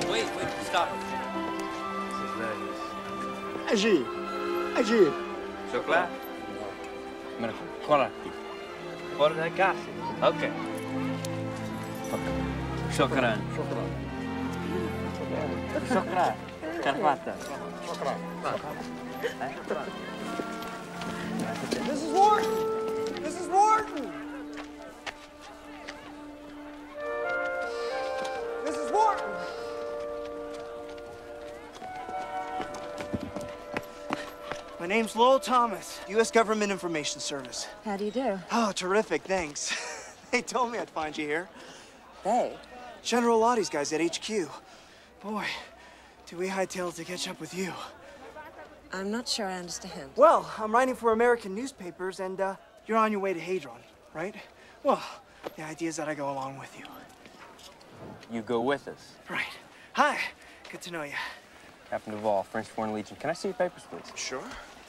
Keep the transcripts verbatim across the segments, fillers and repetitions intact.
Wait, wait, stop. Agir. Agir. Chocolate? No. Quality. Order coffee. Okay. شكرا. شكرا. شكرا. كرفاتة. شكرا. Missus Wharton! Missus Wharton! Missus Wharton! My name's Lowell Thomas, U S Government Information Service. How do you do? Oh, terrific, thanks. They told me I'd find you here. They? General Lottie's guys at H Q. Boy, do we hightail to catch up with you. I'm not sure I understand. Well, I'm writing for American newspapers, and uh, you're on your way to Hadron, right? Well, the idea is that I go along with you. You go with us. Right. Hi. Good to know you. Captain Duvall, French Foreign Legion. Can I see your papers, please? Sure.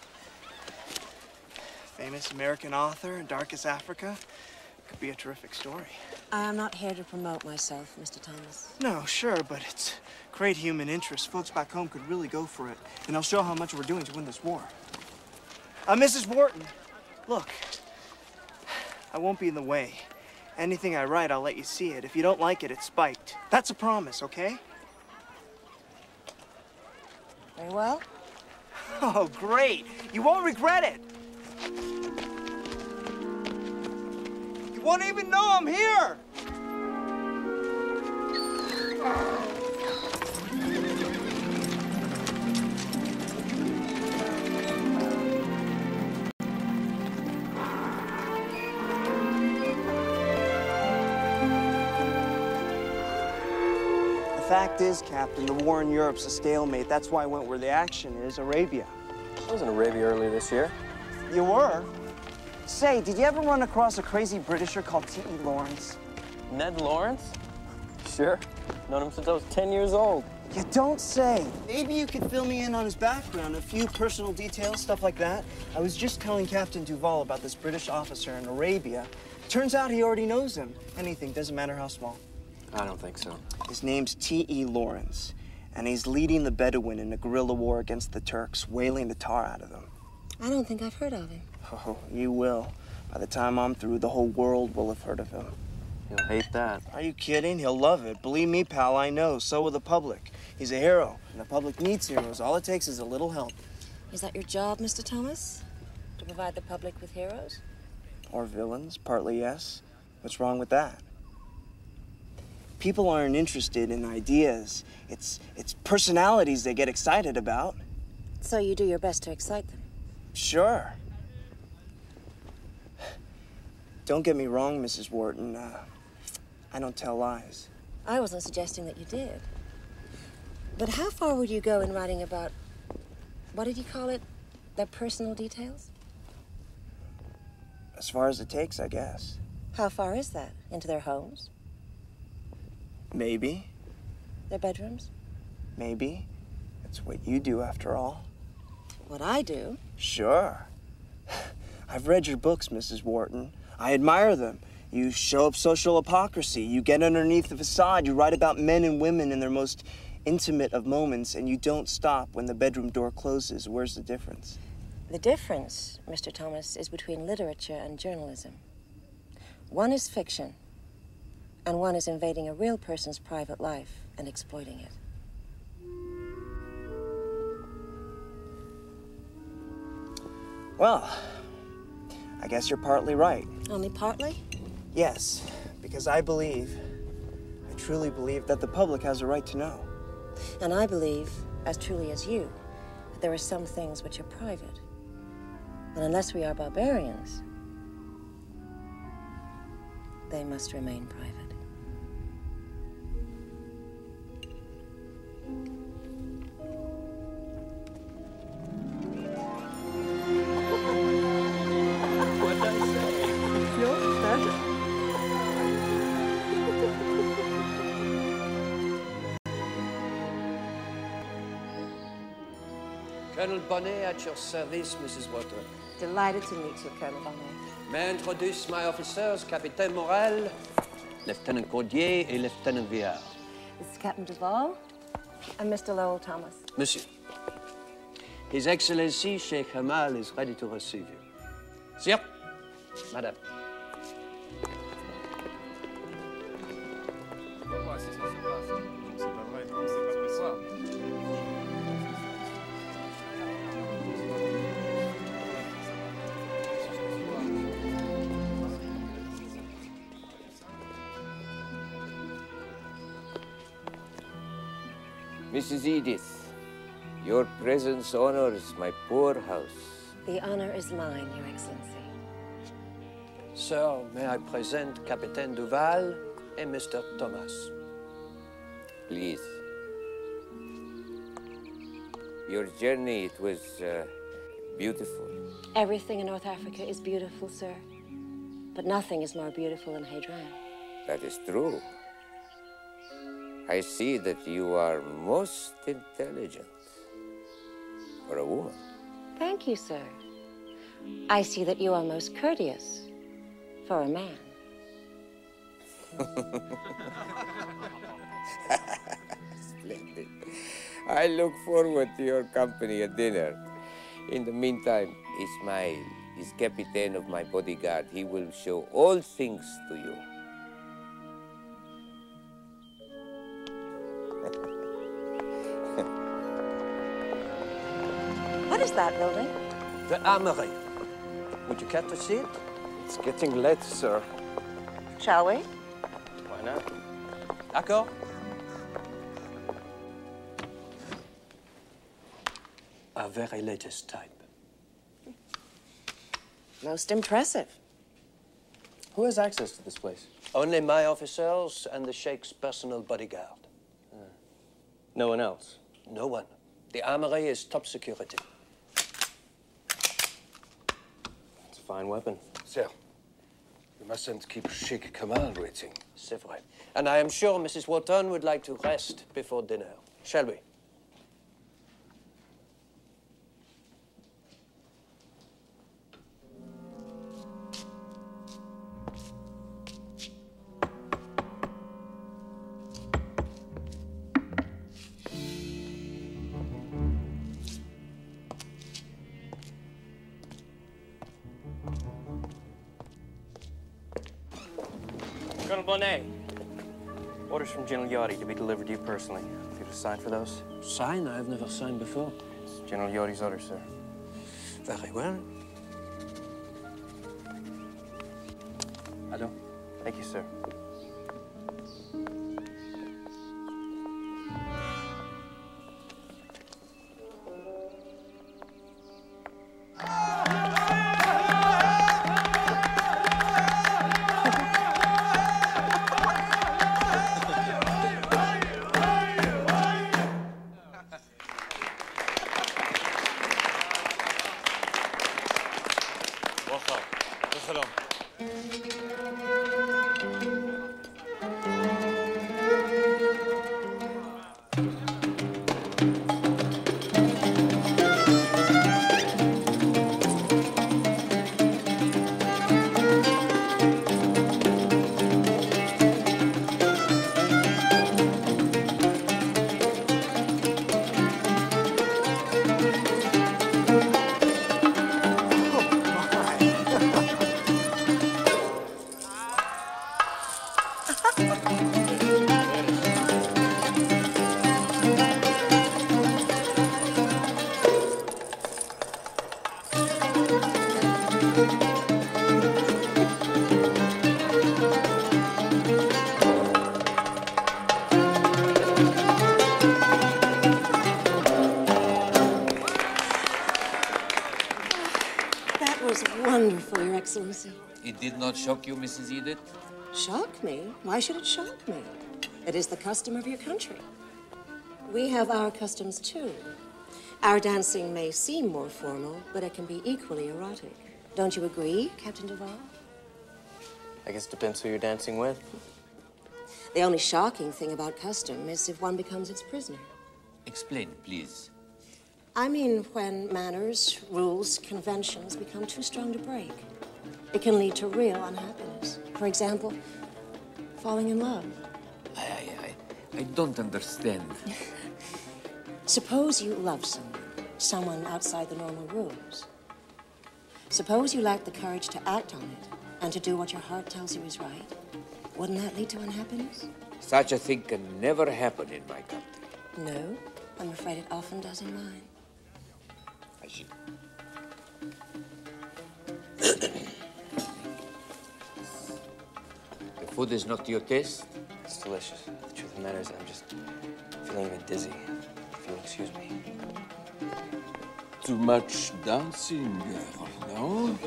Famous American author in Darkest Africa. Could be a terrific story. I'm not here to promote myself, Mister Thomas. No, sure, but it's great human interest. Folks back home could really go for it, and I'll show how much we're doing to win this war. Uh, Missus Wharton, look, I won't be in the way. Anything I write, I'll let you see it. If you don't like it, it's spiked. That's a promise, okay? Very well. Oh, great. You won't regret it. You won't even know I'm here. The fact is, Captain, the war in Europe's a stalemate. That's why I went where the action is, Arabia. I was in Arabia earlier this year. You were? Say, did you ever run across a crazy Britisher called T E Lawrence? Ned Lawrence? Sure. Known him since I was ten years old. You don't say. Maybe you could fill me in on his background, a few personal details, stuff like that. I was just telling Captain Duvall about this British officer in Arabia. Turns out he already knows him. Anything, doesn't matter how small. I don't think so. His name's T E Lawrence, and he's leading the Bedouin in a guerrilla war against the Turks, whaling the tar out of them. I don't think I've heard of him. Oh, you will. By the time I'm through, the whole world will have heard of him. He'll hate that. Are you kidding? He'll love it. Believe me, pal, I know. So will the public. He's a hero, and the public needs heroes. All it takes is a little help. Is that your job, Mister Thomas? To provide the public with heroes? Or villains, partly yes. What's wrong with that? People aren't interested in ideas. It's, it's personalities they get excited about. So you do your best to excite them? Sure. Don't get me wrong, Missus Wharton. Uh, I don't tell lies. I wasn't suggesting that you did. But how far would you go in writing about, what did you call it, their personal details? As far as it takes, I guess. How far is that? Into their homes? Maybe. Their bedrooms? Maybe. That's what you do, after all. What I do? Sure. I've read your books, Missus Wharton. I admire them. You show up social hypocrisy. You get underneath the facade. You write about men and women in their most intimate of moments, and you don't stop when the bedroom door closes. Where's the difference? The difference, Mister Thomas, is between literature and journalism. One is fiction, and one is invading a real person's private life and exploiting it. Well, I guess you're partly right. Only partly? Yes, because I believe, I truly believe that the public has a right to know. And I believe, as truly as you, that there are some things which are private. And unless we are barbarians, they must remain private. What'd I say? No, better. Colonel Bonnet at your service, Missus Wharton. Delighted to meet you, Colonel Bonnet. May I introduce my officers, Capitaine Morel, Lieutenant Cordier et Lieutenant Villard. This is Captain Duvall. And Mister Lowell Thomas. Monsieur, His Excellency Sheikh Hamal is ready to receive you. Sir, Madame. Missus Edith, your presence honors my poor house. The honor is mine, Your Excellency. Sir, may I present Capitaine Duval and Mister Thomas? Please. Your journey, it was uh, beautiful. Everything in North Africa is beautiful, sir. But nothing is more beautiful than Hadran. That is true. I see that you are most intelligent for a woman. Thank you, sir. I see that you are most courteous for a man. Splendid. I look forward to your company at dinner. In the meantime, Ismail is captain of my bodyguard. He will show all things to you. What is that building? The Armory. Would you care to see it? It's getting late, sir. Shall we? Why not? D'accord? Our very latest type. Most impressive. Who has access to this place? Only my officers and the Sheikh's personal bodyguard. Uh, no one else? No one. The Armory is top security. It's a fine weapon. Sir, you mustn't keep Sheikh Kamal waiting. C'est vrai. And I am sure Missus Wharton would like to rest before dinner. Shall we? Colonel Bonnet. Orders from General Yachty to be delivered to you personally. If you to sign for those. Sign? I've never signed before. It's General Yachty's orders, sir. Very well. Hello. Thank you, sir. Wonderful, Your Excellency. It did not shock you, Missus Edith? Shock me? Why should it shock me? It is the custom of your country. We have our customs, too. Our dancing may seem more formal, but it can be equally erotic. Don't you agree, Captain Duval? I guess it depends who you're dancing with. The only shocking thing about custom is if one becomes its prisoner. Explain, please. I mean, when manners, rules, conventions become too strong to break. It can lead to real unhappiness. For example, falling in love. I, I, I, I don't understand. Suppose you love someone, someone outside the normal rules. Suppose you lack the courage to act on it and to do what your heart tells you is right. Wouldn't that lead to unhappiness? Such a thing can never happen in my country. No, I'm afraid it often does in mine. I see. The food is not to your taste? It's delicious. The truth of the matter is I'm just feeling a bit dizzy. If you'll excuse me. Too much dancing, girl, no?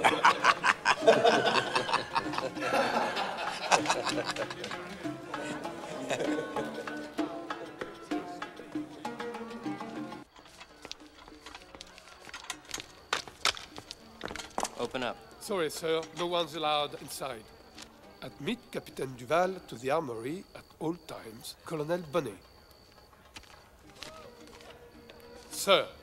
Open up. Sorry, sir. No one's allowed inside. Admit Captain Duval to the armory at all times. Colonel Bonnet. Sir.